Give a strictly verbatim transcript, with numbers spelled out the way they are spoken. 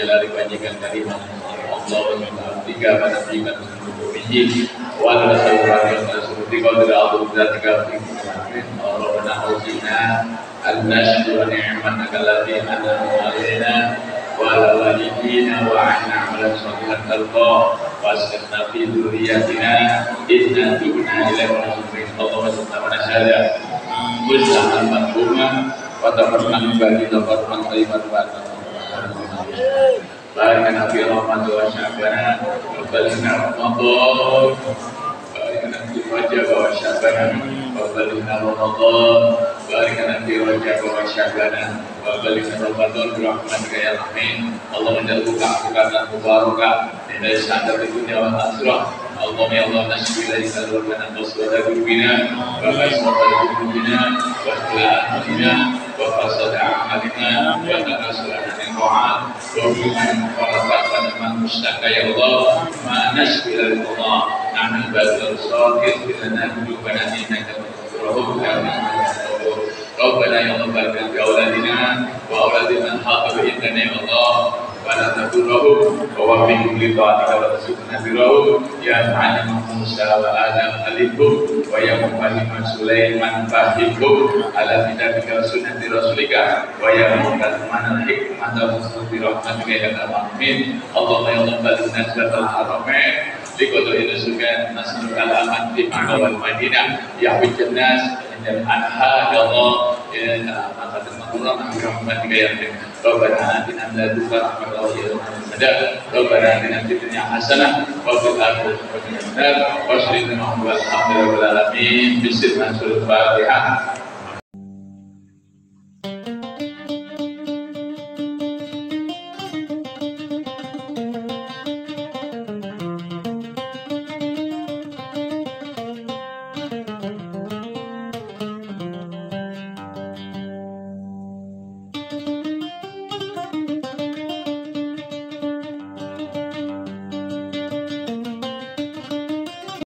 jalali wajhikal karim Allahumma bika pada bika bihi wa la sawra ya rasulika qadir a'udzuka Rabbana auzina an nashkura ni'mataka allati an'amta 'alaina wa ala walidina wa 'anna 'ala salihan tarda wasqina fi dzurriyyatina inna tubna ilaika Allahumma salli ala syada musliman marhumah wa tafarraqna bagi tafarraqan thayyiban wa Baikkan Nabi Ramadan wa Syabana wa balighna Ramadan baikkan Nabi Rajab wa Syabana wa balighna Ramadan baikkan Nabi Rajab wa Syabana wa balighna Ramadan bi rahmatika ya rahim Allahumma jalbuka akhiran mubarakah dari sadar dunia wal akhirah Allahumma ya Allah nashfi ilaika rabbana waswada qulubina wa basata qulubina wa ikhlasina wa fasada a'malina wa takasulana min ta'at wa biman faraqatan man mustaka ya Allah ma nashfi ilaika nahnu badal sakit lana qulubana innaka rahum Rabbana ya Allah barik fi auladina wa auladi man haqa bi idna ya Allah wala tadurruhum wa waffiqhum li ta'atika wa tasukna birahum ya ta'ala Musa wa Adam alihum wa ya Muhammad Sulaiman fahimhum ala kitabika wa sunnati rasulika wa ya muhammad hikmata wa bi rahmatika ya arhamin Allahumma ya Allah balighna siratal haramain liqad ilusukan nasrul alamat di Makkah wal Madinah ya hujjatnas dan anha ya Allah ya maka termakurang rahmatika ya rahim Rabbana atina min ladunka rahmatan wa hidayah Rabbana atina fid dunya hasanah wa fil akhirati hasanah wa qina adzabannar wa sallallahu alaihi wa sallam bismillahir rahmanir rahim